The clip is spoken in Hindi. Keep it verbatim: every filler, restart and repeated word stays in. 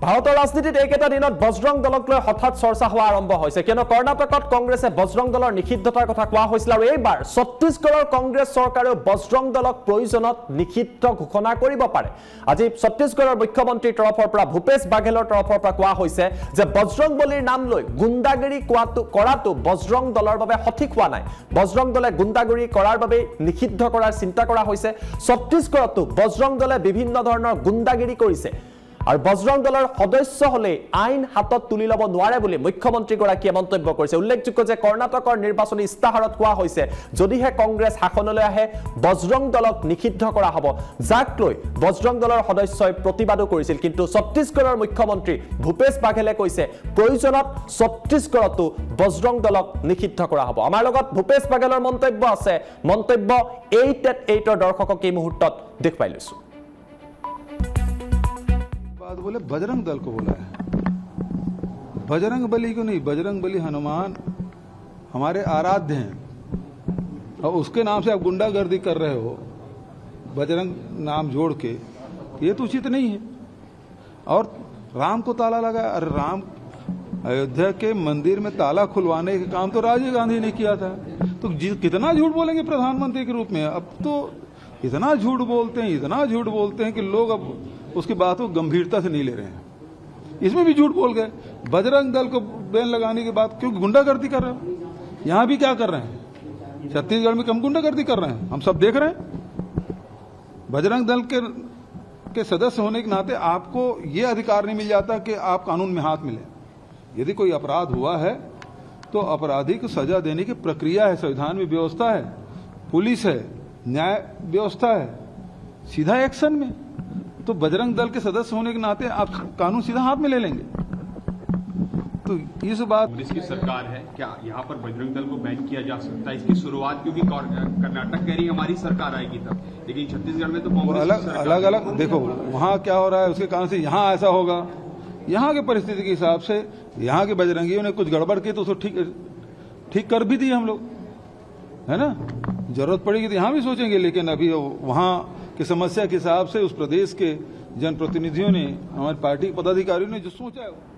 ভাৰতৰ ৰাজনীতিত এইকেইটা দিনত বজৰং দলক লৈ হঠাৎ চৰ্চা হোৱা আৰম্ভ হৈছে কিয়নো কৰ্ণাটকত কংগ্ৰেছে বজৰং দলৰ নিষিদ্ধতাৰ কথা কোৱা হৈছিল আৰু এইবাৰ ছত্তীশগড়ৰ কংগ্ৰেছ চৰকাৰেও বজৰং দলক প্ৰয়োজনত নিষিদ্ধ ঘোষণা কৰিব পাৰে। আজি ছত্তীশগড়ৰ মুখ্যমন্ত্ৰীৰ তৰফৰ পৰা ভূপেশ বাঘেলৰ তৰফৰ পৰা কোৱা হৈছে যে বজৰং বলীৰ নাম লৈ গুণ্ডাগিৰি কৰাটো বজৰং দলৰ বাবে সঠিক হোৱা নাই। বজৰং দলে গুণ্ডাগিৰি কৰাৰ বাবে নিষিদ্ধ কৰাৰ চিন্তা কৰা হৈছে। ছত্তীশগড়তো বজৰং দলে বিভিন্ন ধৰণৰ গুণ্ডাগিৰি কৰিছে আৰু বজৰং দলৰ সদস্য হলে আইন হাতত তুলি লব নোৱাৰে বুলি মুখ্যমন্ত্ৰীগৰাকীয়ে মন্তব্য কৰিছে। উল্লেখযোগ্য যে কৰ্ণাটকৰ নিৰ্বাচনী ইস্তাহাৰত কোৱা হৈছে যদিহে কংগ্ৰেছ শাসনলৈ আহে বজৰং দলক নিষিদ্ধ কৰা হ'ব, যাক লৈ বজৰং দলৰ সদস্যই প্ৰতিবাদো কৰিছিল। কিন্তু ছত্তীশগড়ৰ মুখ্যমন্ত্ৰী ভূপেশ বাঘেলে কৈছে প্ৰয়োজনত ছত্তীশগড়তো বজৰং দলক নিষিদ্ধ কৰা হ'ব। আমাৰ লগত ভূপেশ বাঘেলৰ মন্তব্য আছে, মন্তব্য এইট এট এইটৰ দৰ্শকক এই মুহূৰ্তত দেখুৱাই লৈছো। बोले बजरंग दल को बोला है, बजरंग बली को नहीं। बजरंग बली हनुमान हमारे आराध्य हैं और उसके नाम से आप गुंडागर्दी कर रहे हो बजरंग नाम जोड़ के, ये तो उचित नहीं है। और राम को ताला लगा, अरे राम अयोध्या के मंदिर में ताला खुलवाने का काम तो राजीव गांधी ने किया था, तो कितना झूठ बोलेंगे प्रधानमंत्री के रूप में। अब तो इतना झूठ बोलते हैं, इतना झूठ बोलते हैं कि लोग अब उसकी बात को गंभीरता से नहीं ले रहे हैं। इसमें भी झूठ बोल गए। बजरंग दल को बैन लगाने के बाद क्यों गुंडागर्दी कर रहे हो? यहां भी क्या कर रहे हैं? छत्तीसगढ़ में कम गुंडागर्दी कर रहे हैं, हम सब देख रहे हैं। बजरंग दल के के सदस्य होने के नाते आपको यह अधिकार नहीं मिल जाता कि आप कानून में हाथ मिले। यदि कोई अपराध हुआ है तो अपराधी को सजा देने की प्रक्रिया है, संविधान में व्यवस्था है, पुलिस है, न्याय व्यवस्था है, सीधा एक्शन में। तो बजरंग दल के सदस्य होने के नाते आप कानून सीधा हाथ में ले लेंगे। तो इस बात कांग्रेस की सरकार है, क्या यहाँ पर बजरंग दल को बैन किया जा सकता है? इसकी शुरुआत क्योंकि कर्नाटक कह रही हमारी सरकार आएगी तब, लेकिन छत्तीसगढ़ में तो कांग्रेस अलग अलग अलग देखो वहां क्या हो रहा है, उसके कारण से यहाँ ऐसा होगा। यहाँ की परिस्थिति के हिसाब से यहाँ के बजरंगियों ने कुछ गड़बड़ की तो उसको ठीक ठीक कर भी दिए हम लोग, है ना। जरूरत पड़ेगी तो यहाँ भी सोचेंगे, लेकिन अभी वहां की समस्या के हिसाब से उस प्रदेश के जनप्रतिनिधियों ने, हमारी पार्टी के पदाधिकारियों ने जो सोचा है